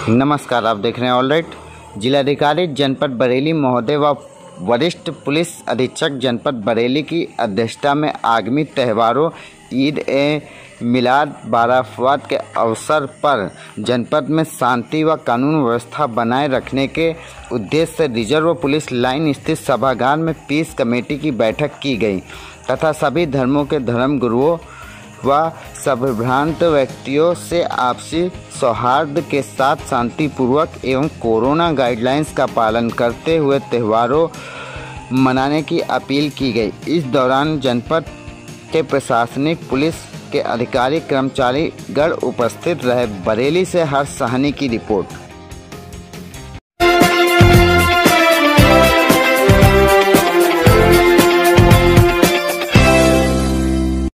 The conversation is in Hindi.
नमस्कार, आप देख रहे हैं ऑल राइट। जिलाधिकारी जनपद बरेली महोदय व वरिष्ठ पुलिस अधीक्षक जनपद बरेली की अध्यक्षता में आगामी त्योहारों ईद ए मिलाद बाराफात के अवसर पर जनपद में शांति व कानून व्यवस्था बनाए रखने के उद्देश्य से रिजर्व पुलिस लाइन स्थित सभागार में पीस कमेटी की बैठक की गई तथा सभी धर्मों के धर्म गुरुओं व संभ्रांत व्यक्तियों से आपसी सौहार्द के साथ शांतिपूर्वक एवं कोरोना गाइडलाइंस का पालन करते हुए त्योहारों मनाने की अपील की गई। इस दौरान जनपद के प्रशासनिक पुलिस के अधिकारी कर्मचारी गण उपस्थित रहे। बरेली से हर्ष साहनी की रिपोर्ट।